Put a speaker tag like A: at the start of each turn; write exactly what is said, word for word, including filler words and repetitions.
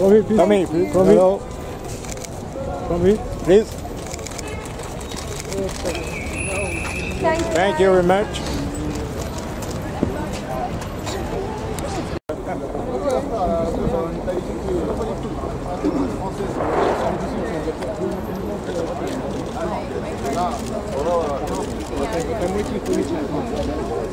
A: Come here, please.
B: Come here, please.
A: Come
B: Hello.
A: here. Come here.
B: Please.
C: Thank you.
B: Thank you very much.
A: I'm waiting for you.